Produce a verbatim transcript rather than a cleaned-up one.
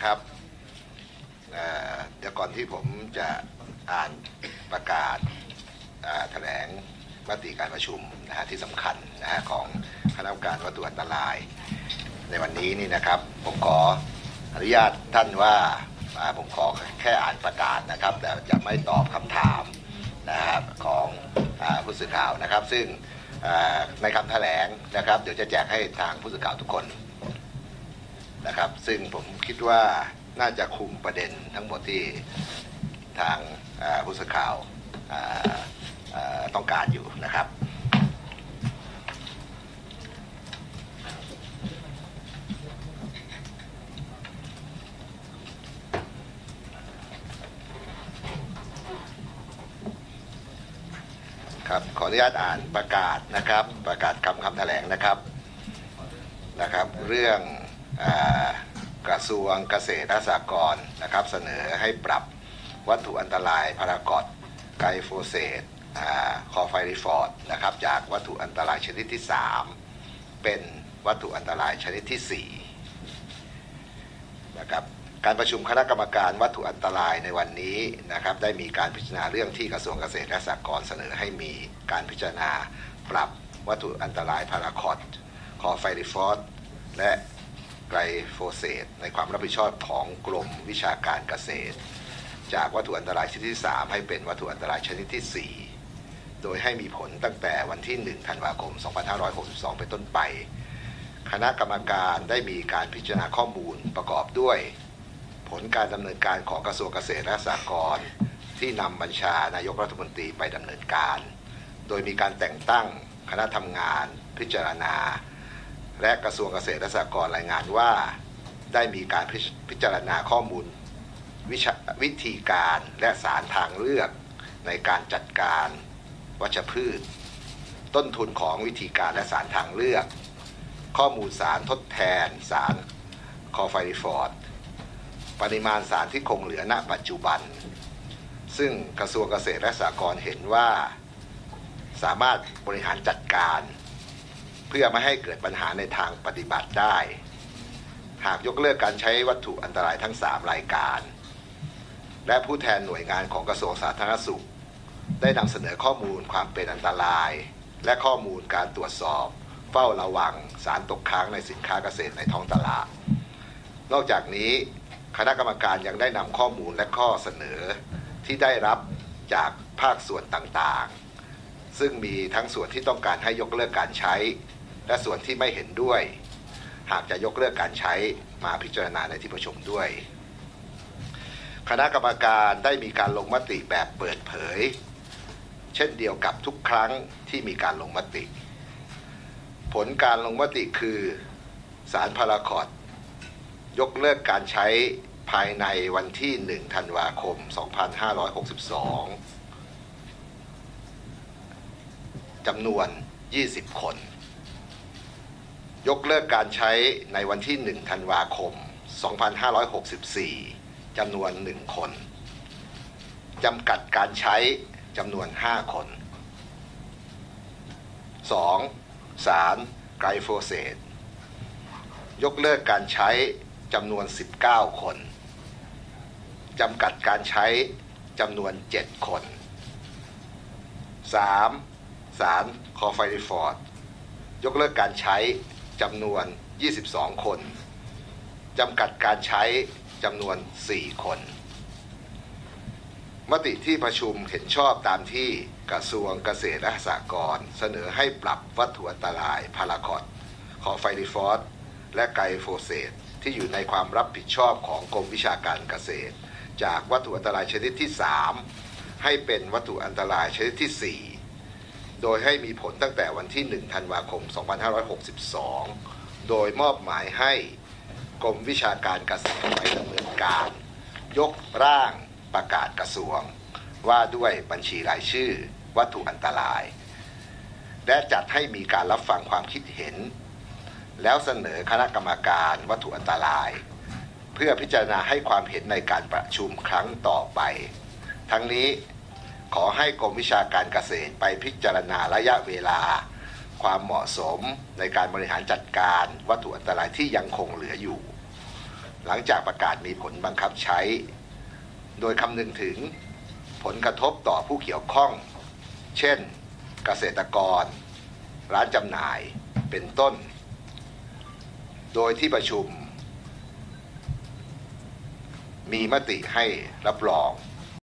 นะครับเดี๋ยวก่อนที่ผมจะอ่านประกาศแถลงมติการประชุมนะฮะที่สำคัญนะฮะของคณะกรรมการวัตถุอันตรายในวันนี้นี่นะครับผมขออนุญาตท่านว่าผมขอแค่อ่านประกาศนะครับแต่จะไม่ตอบคำถามนะครับของผู้สื่อข่าวนะครับซึ่งในคำแถลงนะครับเดี๋ยวจะแจกให้ทางผู้สื่อข่าวทุกคนนะครับซึ่งผมคิดว่าน่าจะคุมประเด็นทั้งหมดที่ทางผู้สื่อข่าวต้องการอยู่นะครับครับขออนุญาตอ่านประกาศนะครับประกาศคำคำแถลงนะครับนะครับเรื่องกระทรวงเกษตรและสหกรณ์นะครับเสนอให้ปรับวัตถุอันตรายพารากอตไกลโฟเสตคอไฟริฟอร์ดนะครับจากวัตถุอันตรายชนิดที่สามเป็นวัตถุอันตรายชนิดที่สี่นะครับการประชุมคณะกรรมการวัตถุอันตรายในวันนี้นะครับได้มีการพิจารณาเรื่องที่กระทรวงเกษตรและสหกรณ์เสนอให้มีการพิจารณาปรับวัตถุอันตรายพารากอตคอไฟริฟอร์ดและไกลโฟเสตในความรับผิดชอบของกรมวิชาการเกษตรจากวัตถุอันตรายชนิดที่สามให้เป็นวัตถุอันตรายชนิดที่สี่โดยให้มีผลตั้งแต่วันที่หนึ่งธันวาคมสองพันห้าร้อยหกสิบสองเป็นต้นไปคณะกรรมการได้มีการพิจารณาข้อมูลประกอบด้วยผลการดำเนินการของกระทรวงเกษตรและสหกรณ์ที่นำบัญชานายกรัฐมนตรีไปดำเนินการโดยมีการแต่งตั้งคณะทำงานพิจารณาและกระทรวงเกษตรและสหกรณ์รายงานว่าได้มีการพิจารณาข้อมูลวิธีการและสารทางเลือกในการจัดการวัชพืชต้นทุนของวิธีการและสารทางเลือกข้อมูลสารทดแทนสารคอไฟริฟอร์ดปริมาณสารที่คงเหลือณปัจจุบันซึ่งกระทรวงเกษตรและสหกรณ์เห็นว่าสามารถบริหารจัดการเพื่อไม่ให้เกิดปัญหาในทางปฏิบัติได้หากยกเลิกการใช้วัตถุอันตรายทั้งสามรายการและผู้แทนหน่วยงานของกระทรวงสาธารณสุขได้นำเสนอข้อมูลความเป็นอันตรายและข้อมูลการตรวจสอบเฝ้าระวังสารตกค้างในสินค้าเกษตรในท้องตลาดนอกจากนี้คณะกรรมการยังได้นำข้อมูลและข้อเสนอที่ได้รับจากภาคส่วนต่างๆซึ่งมีทั้งส่วนที่ต้องการให้ยกเลิกการใช้และส่วนที่ไม่เห็นด้วยหากจะยกเลิกการใช้มาพิจารณาในที่ประชุมด้วยคณะกรรมการได้มีการลงมติแบบเปิดเผยเช่นเดียวกับทุกครั้งที่มีการลงมติผลการลงมติคือสารพารากอตยกเลิกการใช้ภายในวันที่หนึ่งธันวาคมสองพันห้าร้อยหกสิบสองจำนวนยี่สิบคนยกเลิกการใช้ในวันที่หนึ่งธันวาคมสองพันห้าร้อยหกสิบสี่จำนวนหนึ่งคนจำกัดการใช้จำนวนห้าคนสองสารไกลโฟเสตยกเลิกการใช้จำนวนสิบเก้าคนจำกัดการใช้จำนวนเจ็ดคนสามสารคอไฟริฟอร์ดยกเลิกการใช้จำนวนยี่สิบสองคนจำกัดการใช้จำนวนสี่คนมติที่ประชุมเห็นชอบตามที่กระทรวงเกษตรและสหกรณ์เสนอให้ปรับวัตถุอันตรายพารากอตคอไฟริฟอร์ดและไกลโฟเสตที่อยู่ในความรับผิดชอบของกรมวิชาการเกษตรจากวัตถุอันตรายชนิดที่สามให้เป็นวัตถุอันตรายชนิดที่สี่โดยให้มีผลตั้งแต่วันที่หนึ่งธันวาคมสองพันห้าร้อยหกสิบสองโดยมอบหมายให้กรมวิชาการเกษตรไปดำเนินการยกร่างประกาศกระทรวงว่าด้วยบัญชีรายชื่อวัตถุอันตรายและจัดให้มีการรับฟังความคิดเห็นแล้วเสนอคณะกรรมการวัตถุอันตรายเพื่อพิจารณาให้ความเห็นในการประชุมครั้งต่อไปทั้งนี้ขอให้กรมวิชาการเกษตรไปพิจารณาระยะเวลาความเหมาะสมในการบริหารจัดการวัตถุอันตรายที่ยังคงเหลืออยู่หลังจากประกาศมีผลบังคับใช้ โดยคำนึงถึงผลกระทบต่อผู้เกี่ยวข้องเช่นเกษตรกรร้านจำหน่ายเป็นต้นโดยที่ประชุมมีมติให้รับรอง